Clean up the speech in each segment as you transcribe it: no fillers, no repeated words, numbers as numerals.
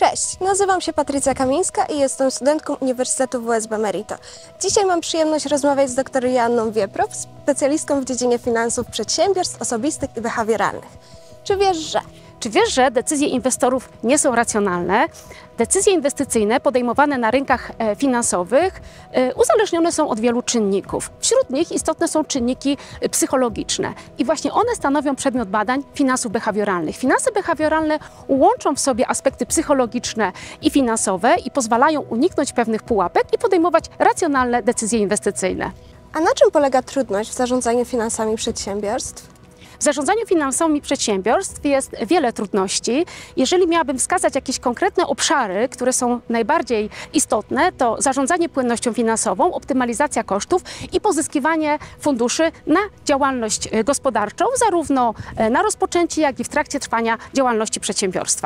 Cześć, nazywam się Patrycja Kamińska i jestem studentką Uniwersytetu WSB Merito. Dzisiaj mam przyjemność rozmawiać z dr Joanną Wieprow, specjalistką w dziedzinie finansów przedsiębiorstw osobistych i behawioralnych. Czy wiesz, że decyzje inwestorów nie są racjonalne? Decyzje inwestycyjne podejmowane na rynkach finansowych uzależnione są od wielu czynników. Wśród nich istotne są czynniki psychologiczne i właśnie one stanowią przedmiot badań finansów behawioralnych. Finanse behawioralne łączą w sobie aspekty psychologiczne i finansowe i pozwalają uniknąć pewnych pułapek i podejmować racjonalne decyzje inwestycyjne. A na czym polega trudność w zarządzaniu finansami przedsiębiorstw? W zarządzaniu finansami przedsiębiorstw jest wiele trudności. Jeżeli miałabym wskazać jakieś konkretne obszary, które są najbardziej istotne, to zarządzanie płynnością finansową, optymalizacja kosztów i pozyskiwanie funduszy na działalność gospodarczą, zarówno na rozpoczęcie, jak i w trakcie trwania działalności przedsiębiorstwa.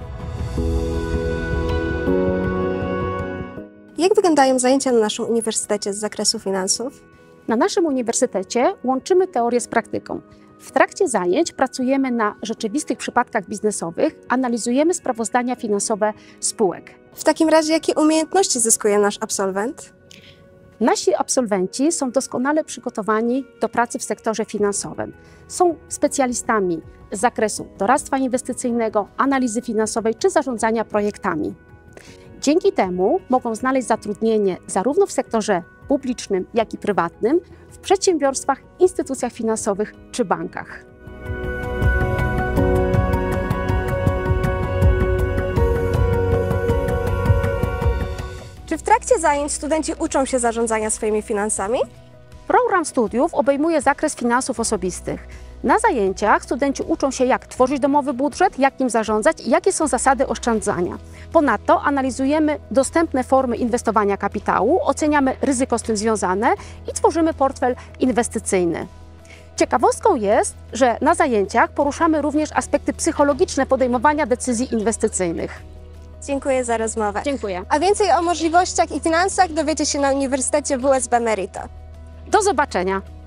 Jak wyglądają zajęcia na naszym uniwersytecie z zakresu finansów? Na naszym uniwersytecie łączymy teorię z praktyką. W trakcie zajęć pracujemy na rzeczywistych przypadkach biznesowych, analizujemy sprawozdania finansowe spółek. W takim razie jakie umiejętności zyskuje nasz absolwent? Nasi absolwenci są doskonale przygotowani do pracy w sektorze finansowym. Są specjalistami z zakresu doradztwa inwestycyjnego, analizy finansowej czy zarządzania projektami. Dzięki temu mogą znaleźć zatrudnienie zarówno w sektorze publicznym, jak i prywatnym, w przedsiębiorstwach, instytucjach finansowych czy bankach. Czy w trakcie zajęć studenci uczą się zarządzania swoimi finansami? Program studiów obejmuje zakres finansów osobistych. Na zajęciach studenci uczą się, jak tworzyć domowy budżet, jak nim zarządzać i jakie są zasady oszczędzania. Ponadto analizujemy dostępne formy inwestowania kapitału, oceniamy ryzyko z tym związane i tworzymy portfel inwestycyjny. Ciekawostką jest, że na zajęciach poruszamy również aspekty psychologiczne podejmowania decyzji inwestycyjnych. Dziękuję za rozmowę. Dziękuję. A więcej o możliwościach i finansach dowiecie się na Uniwersytecie WSB Merito. Do zobaczenia.